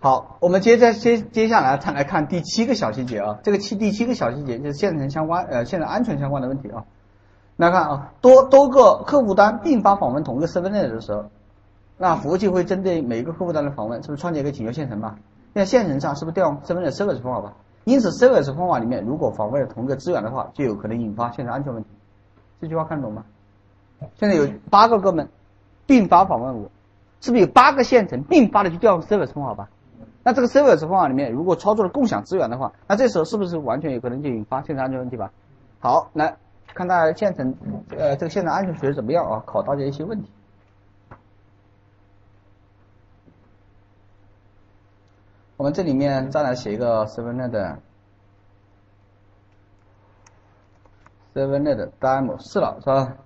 好，我们接下来再来看第7个小细节啊，这个第7个小细节就是线程相关线程安全相关的问题啊。来看啊，多个客户端并发访问同一个 servernet 的时候，那服务器会针对每一个客户端的访问，是不是创建一个请求线程吧？现在线程上是不是调用 servernet service 方法吧？因此 service 方法里面，如果访问了同一个资源的话，就有可能引发线程安全问题。这句话看懂吗？现在有8个哥们并发访问我，是不是有8个线程并发的去调用 service 方法吧？那这个 service 方法里面，如果操作了共享资源的话，那这时候是不是完全有可能就引发线程安全问题吧？好，来看大家线程这个线程安全学得怎么样啊？考大家一些问题。我们这里面再来写一个 servernet demo 4了，是吧？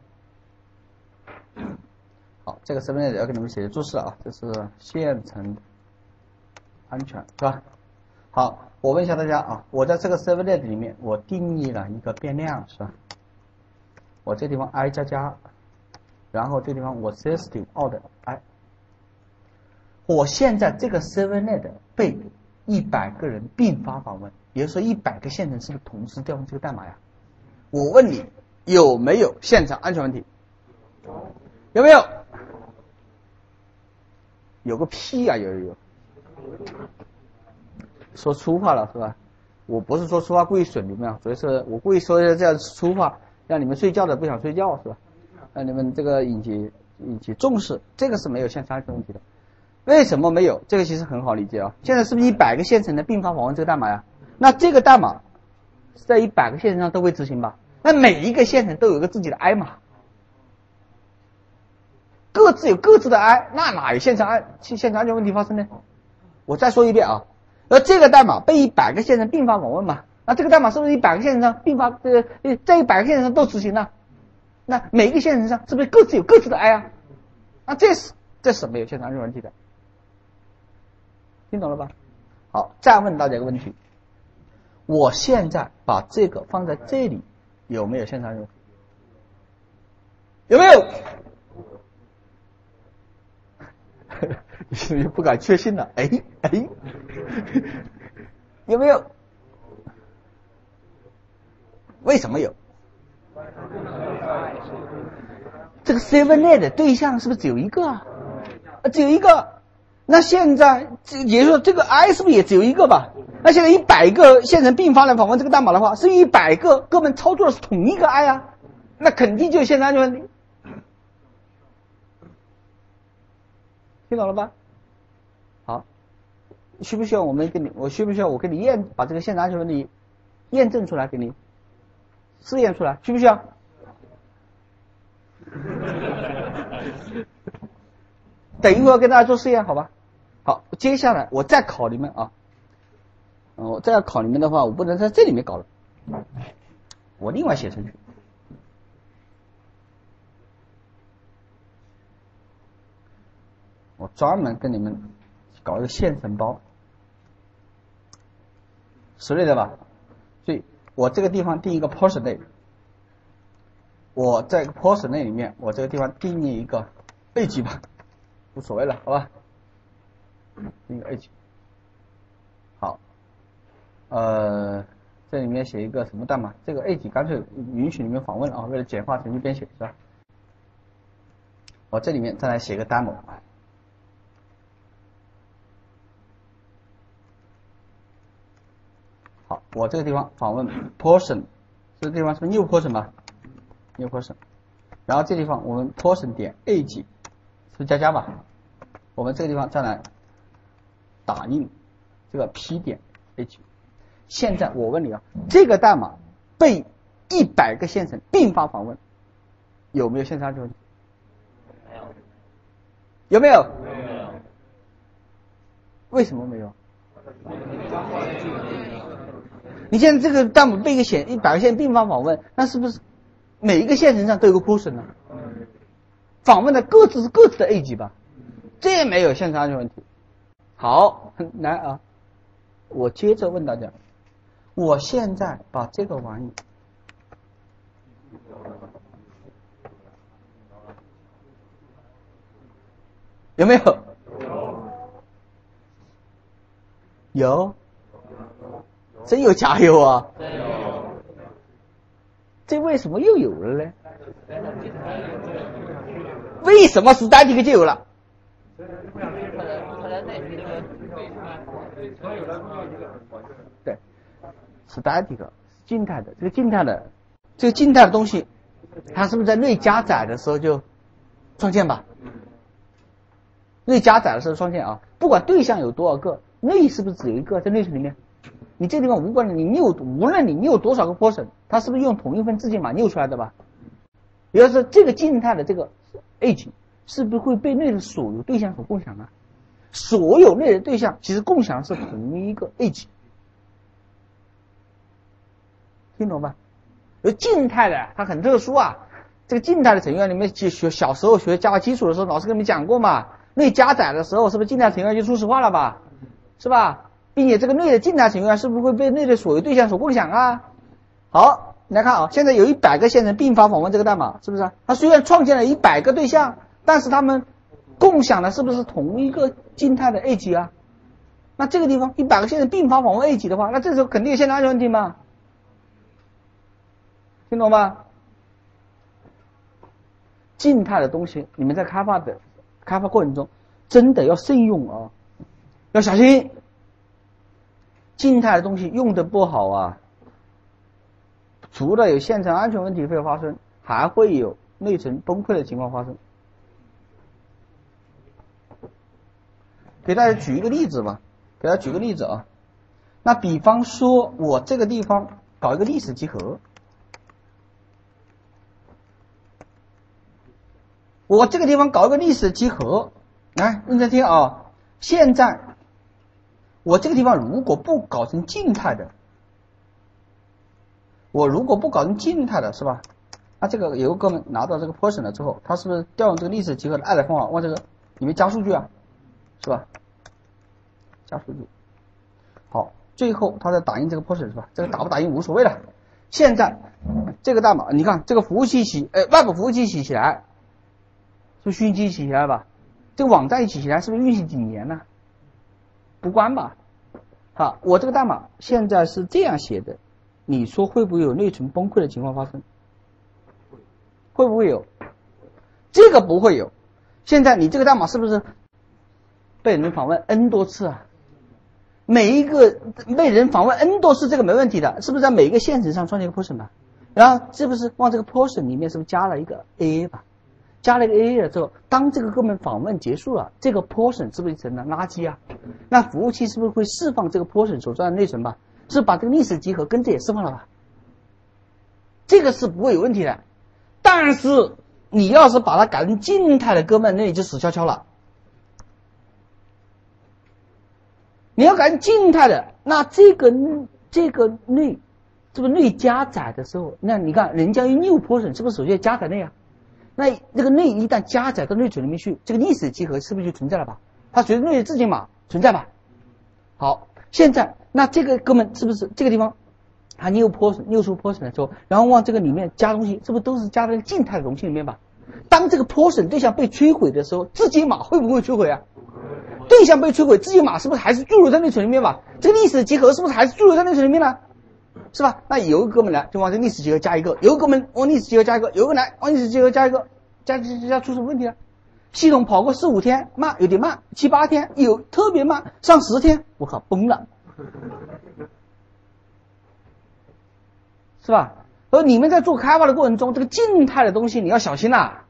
好，这个 servernet 要给你们写注释了啊，这是线程安全，是吧？好，我问一下大家啊，我在这个 servernet 里面，我定义了一个变量，是吧？我这地方 i 加加，然后这地方我 system out i。我现在这个 servernet 被100个人并发访问，也就是说100个线程是不是同时调用这个代码呀？我问你有没有线程安全问题？有没有？有个屁呀！有。说粗话了是吧？我不是说粗话故意损你们啊，所以是我故意说这样粗话，让你们睡觉的不想睡觉是吧？让你们这个引起重视，这个是没有线程安全问题的。为什么没有？这个其实很好理解啊。现在是不是100个线程的并发访问这个代码呀？那这个代码在100个线程上都会执行吧？那每一个线程都有一个自己的 i 码，各自有各自的 i， 那哪有线程安全问题发生呢？我再说一遍啊，而这个代码被100个线程并发访问嘛，那这个代码是不是100个线程上并发在100个线程上都执行了？那每一个线程上是不是各自有各自的 i 啊？那这是没有线程安全问题的，听懂了吧？好，再问大家一个问题，我现在把这个放在这里，有没有线程安全问题？有没有？你是不是不敢确信了？哎，有没有？为什么有？这个 servernet 的对象是不是只有一个啊？只有一个。那现在也就是说这个 i 是不是也只有一个吧？那现在100个线程并发来访问这个代码的话，是100个哥们操作的是同一个 i 啊，那肯定就有线程安全问题。听懂了吧？好，需不需要我给你把这个线程安全问题验证出来，给你试验出来，需不需要？等一会儿跟大家做试验，好吧？好，接下来我再考你们啊，我再要考你们的话，我不能在这里面搞了，我另外写程序。我专门跟你们搞一个线程包，熟练的吧？所以我这个地方定一个 portion 类，我在 portion 类里面，我这个地方定义一个 A 级吧，无所谓了，好吧？定一个 A 级。好，这里面写一个什么代码？这个 A 级干脆允许你们访问啊，为了简化程序编写，是吧？我这里面再来写个 demo。好，我这个地方访问 portion， 这个地方是 new portion 吧 ？new portion， 然后这地方我们 portion 点 A 级是加加吧？我们这个地方再来打印这个 P 点 A 级。现在我问你啊，这个代码被100个线程并发访问，有没有线程安全问题？有没有？没有。为什么没有？你现在这个代码被100个线并发访问，那是不是每一个线程上都有个 portion 呢？访问的各自是各自的 A 级吧？这也没有线程安全问题。好，来啊，我接着问大家，我现在把这个玩意有没有？ 有？真有加油啊？这为什么又有了呢？为什么 static 就有了？对 ，static 静态的，这个静态的东西，它是不是在内加载的时候就创建吧？内加载的时候创建啊，不管对象有多少个，内是不是只有一个在内存里面？你这地方无关的，无论你有多少个 portion， 它是不是用同一份字节码扭出来的吧？也就是这个静态的这个 edge 是不是会被内的所有对象所共享呢？所有内的对象其实共享的是同一个 edge， 听懂吧？而静态的它很特殊啊，这个静态的程序员里面小时候学 Java 基础的时候，老师跟你们讲过嘛，内加载的时候是不是静态程序员就初始化了吧？是吧？并且这个内的静态程序员是不是会被内的所有对象所共享啊？好，你来看啊，现在有100个线程并发访问这个代码，是不是？它虽然创建了100个对象，但是它们共享的是不是同一个静态的 edge 啊？那这个地方100个线程并发访问 edge 的话，那这时候肯定有线程安全问题嘛？听懂吗？静态的东西，你们在开发过程中真的要慎用啊，要小心。静态的东西用的不好啊，除了有线程安全问题会发生，还会有内存崩溃的情况发生。给大家举一个例子吧，给大家举个例子啊。那比方说我这个地方搞一个历史集合，我这个地方搞一个历史集合，来认真听啊。现在我这个地方如果不搞成静态的，是吧？那这个有个哥们拿到这个 portion 了之后，他是不是调用这个历史集合的爱的方法往这个里面加数据啊？是吧？加数据。好，最后他再打印这个 portion 是吧？这个打不打印无所谓了。现在这个代码，你看这个服务器web 服务器起来，是不是虚拟机起来了吧？这个网站一起来是不是运行几年呢？不关吧。好，我这个代码现在是这样写的，你说会不会有内存崩溃的情况发生？会不会有？这个不会有。现在你这个代码是不是被人访问 n 多次啊？每一个被人访问 n 多次，这个没问题的，是不是在每一个线程上创建一个 portion 吧？然后是不是往这个 portion 里面是不是加了一个 AA 吧？加了一个 AA 了之后，当这个哥们访问结束了，这个 portion 是不是成了垃圾啊？那服务器是不是会释放这个 portion 所占的内存吧？是把这个历史集合跟着也释放了吧？这个是不会有问题的。但是你要是把它改成静态的，哥们，那你就死翘翘了。你要改成静态的，那这个内，这个内加载的时候，那你看人家用 new portion 是不是首先加载内啊？那这个内一旦加载到内存里面去，这个历史集合是不是就存在了吧？它随着内的字节码存在吧？好，现在那这个哥们是不是这个地方它 new出 portion 的时候，然后往这个里面加东西，是不是都是加在静态的容器里面吧？当这个 portion 对象被摧毁的时候，字节码会不会摧毁啊？对象被摧毁，字节码是不是还是驻留在内存里面吧？这个历史集合是不是还是驻留在内存里面呢？是吧？那有一个哥们来就往这历史集合加一个，有一个哥们往历史集合加一个，有一个来往历史集合加一个，加出什么问题了？系统跑过4-5天慢，有点慢，7-8天有特别慢，上10天，我靠崩了，是吧？而你们在做开发的过程中，这个静态的东西你要小心啦，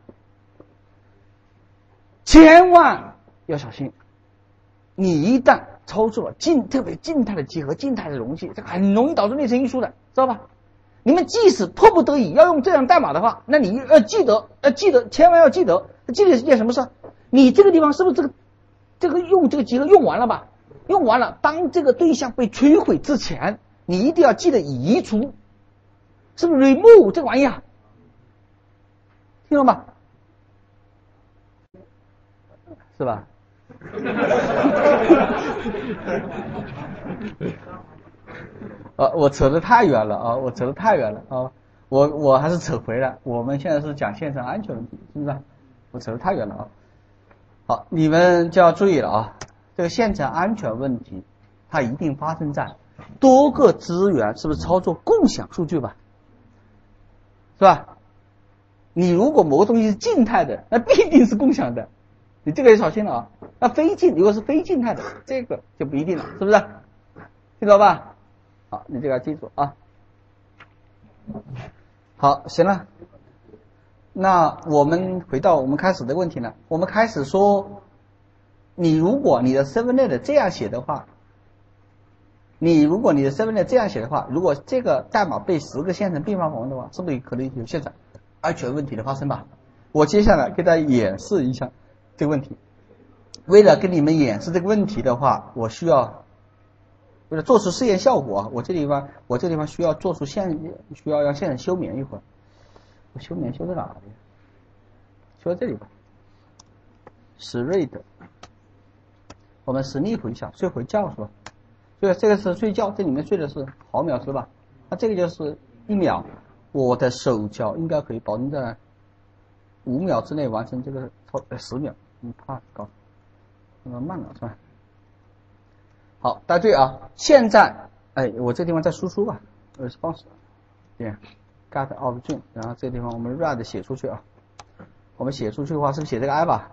千万要小心。你一旦操作了特别静态的集合、静态的容器，这个很容易导致内存运输的，知道吧？你们即使迫不得已要用这样代码的话，那你要记得，千万要记得是一件什么事？你这个地方是不是这个用这个集合用完了吧？用完了，当这个对象被摧毁之前，你一定要记得移除，是不是 remove 这个玩意啊？听懂吗？是吧？我扯得太远了啊！我还是扯回来。我们现在是讲线程安全问题，是不是？我扯得太远了啊！好，你们就要注意了啊！这个线程安全问题， 它一定发生在多个资源是不是操作共享数据吧？是吧？你如果某个东西是静态的，那必定是共享的，你这个要小心了啊。那如果是非静态的，这个就不一定了，是不是？听懂吧？好，你这个要记住啊。好，行了。那我们回到我们开始的问题呢，我们开始说，如果你的 servlet 这样写的话，如果你的 servlet 这样写的话，如果这个代码被10个线程并发访问的话，是不是可能有现在安全问题的发生吧？我接下来给大家演示一下这个问题。为了跟你们演示这个问题的话，我需要为了做出试验效果啊，我这地方需要让线程休眠一会儿。我休眠休在哪里？休在这里吧。sleep， 我们 sleep 一下，睡回觉是吧？对，这个是睡觉，这里面睡的是毫秒是吧？那这个就是1秒，我的手脚应该可以保证在5秒之内完成这个10秒，怕搞那么慢了是吧？好，大家注意啊，现在我这地方再输出吧，response， 点。get object， 然后这个地方我们 read 写出去啊，我们写出去的话是不是写这个 i 吧？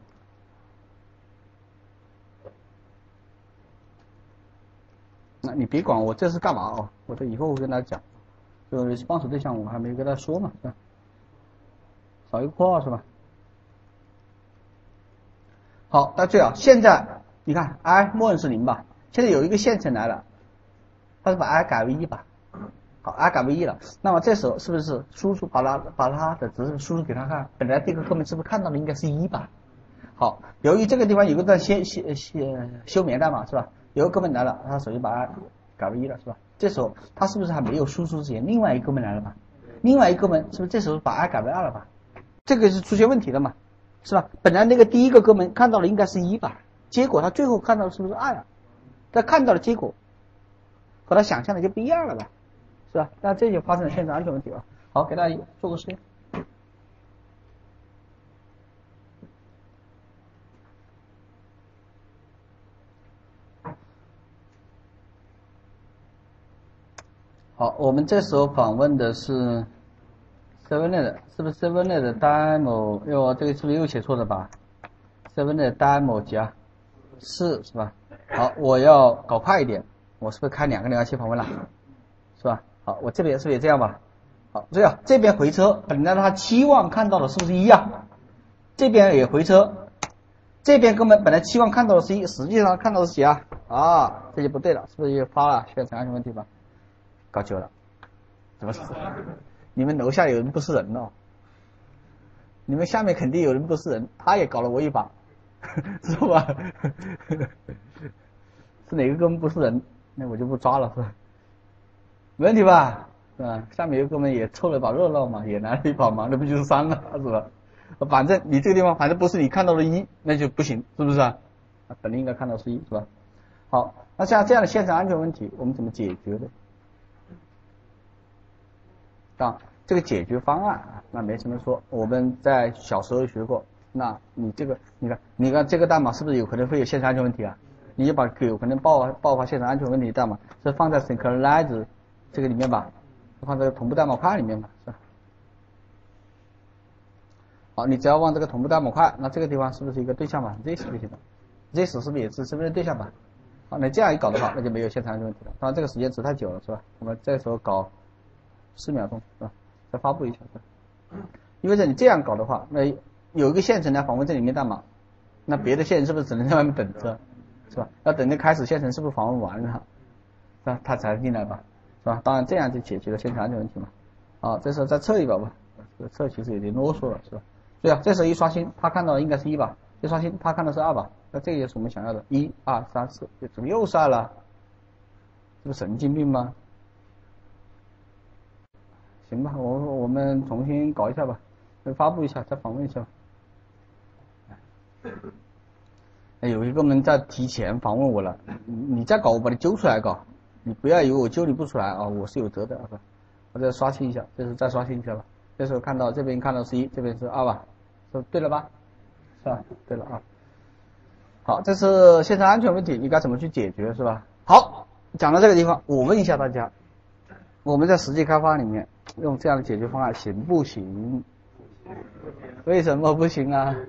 那你别管我这是干嘛哦，我这以后会跟大家讲，就 response 对象我还没跟大家说嘛，是吧？少一个括号是吧？好，大家注意啊，现在你看 i 默认是0吧？现在有一个线程来了，它是把 i 改为1吧？好 ，i 改为1了，那么这时候是不是输出把它的值输出给他看？本来这个哥们是不是看到的应该是1吧？好，由于这个地方有个段休眠代码是吧？有个哥们来了，他首先把 i 改为1了是吧？这时候他是不是还没有输出之前，另外一个哥们来了吧？另外一个哥们是不是这时候把 i 改为2了吧？这个是出现问题了嘛？是吧？本来那个第一个哥们看到的应该是1吧？结果他最后看到的是不是2呀？他看到的结果和他想象的就不一样了吧？是吧？那这就发生了线程安全问题了。好，给大家做个实验。好，我们这时候访问的是 servlet， 是不是 servlet demo？ 这个是不是又写错了吧 ？servlet demo 加4是吧？好，我要搞快一点，我是不是开2个浏览器访问了？是吧？好，我这边是不是也这样吧？好，这样这边回车，本来他期望看到的是不是1啊？这边也回车，这边根本本来期望看到的是1，实际上看到的是几啊？啊，这就不对了，是不是就发了线程安全问题吧？搞久了，怎么是？你们楼下有人不是人哦，你们下面肯定有人不是人，他也搞了我一把，是吧？是哪个哥们不是人？那我就不抓了，是吧？没问题吧？是吧？下面有哥们也凑了把热闹嘛，也来了一把忙，那不就是3了，是吧？反正你这个地方反正不是你看到的1，那就不行，是不是啊？本来应该看到是1，是吧？好，那像这样的线程安全问题，我们怎么解决呢？这个解决方案啊，那没什么说，我们在小时候学过。那你这个，你看这个代码是不是有可能会有线程安全问题啊？你就把有可能爆发线程安全问题的代码是放在 synchronize 这个里面吧，放在同步代码块里面吧，是吧？好，你只要往这个同步代码块，那这个地方是不是一个对象吧 ？this 就行了 ，this 是不是也是身份证对象吧？好，那这样一搞的话，那就没有线程安全问题了。当然这个时间值太久了，是吧？我们这时候搞4秒钟，是吧？再发布一下，是吧？因为你这样搞的话，那有一个线程来访问这里面代码，那别的线程是不是只能在外面等着，是吧？要等着开始线程是不是访问完了，是吧？它才进来吧，是吧？当然这样就解决了线程安全问题嘛。好，这时候再测一把吧，这个测其实有点啰嗦了，是吧？对啊，这时候一刷新，他看到的应该是1吧？一刷新，他看到是2吧？那这个就是我们想要的，1、2、3、4，怎么又是2了？这不神经病吗？行吧，我们重新搞一下吧，再发布一下，再访问一下。有一个人在提前访问我了，你再搞我把你揪出来搞，你不要以为我揪你不出来啊，我是有责的，我再刷新一下，这是再刷新一下吧。这时候看到这边看到是1，这边是2吧，是对了吧？是吧？对了啊。好，这是线程安全问题，你该怎么去解决是吧？ 好，讲到这个地方，我问一下大家，我们在实际开发里面用这样的解决方案行不行？为什么不行啊？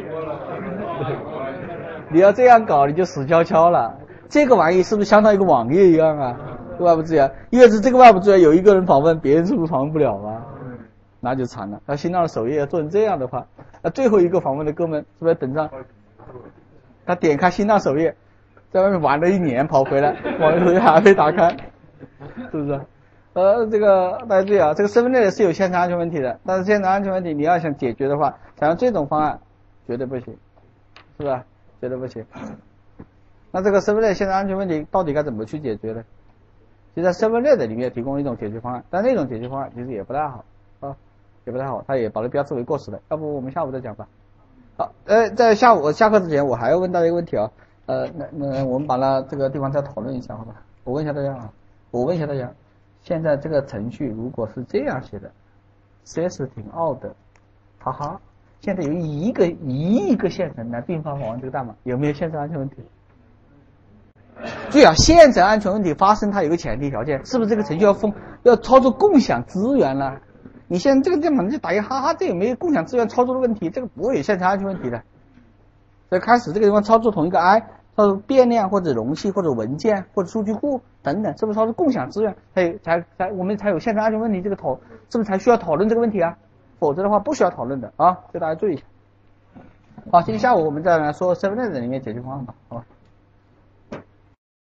你要这样搞，你就死翘翘了。这个玩意是不是相当于一个网页一样啊？外部资源，因为是这个外部资源有一个人访问，别人是不是访问不了啊？那就惨了。那新浪的首页做成这样的话，那最后一个访问的哥们是不是等上？他点开新浪首页，在外面玩了1年，跑回来，网页首页还没打开，是不是？这个大家注意啊，这个身份类是有线程安全问题的，但是线程安全问题你要想解决的话，采用这种方案绝对不行，是吧？绝对不行。那这个身份类线程安全问题到底该怎么去解决呢？就在身份类的里面提供一种解决方案，但那种解决方案其实也不太好啊，也不太好，它也把它标志为过时的。要不我们下午再讲吧。好，在下午下课之前，我还要问大家一个问题啊，那我们把它这个地方再讨论一下，好吧？我问一下大家，现在这个程序如果是这样写的 ，CS 挺 out 的，哈哈，现在有1亿个线程来并发访问这个代码，有没有线程安全问题？注意啊，线程安全问题发生，它有个前提条件，是不是这个程序要操作共享资源了？你现在这个地方就打一哈哈，这有没有共享资源操作的问题？这个不会有线程安全问题的。所以开始这个地方操作同一个 I， 操作变量或者容器或者文件或者数据库等等，是不是操作共享资源？我们才有线程安全问题，这个是不是才需要讨论这个问题啊？否则的话不需要讨论的啊，所以大家注意一下。好，今天下午我们再来说 7-Eleven 里面解决方案吧，好吧？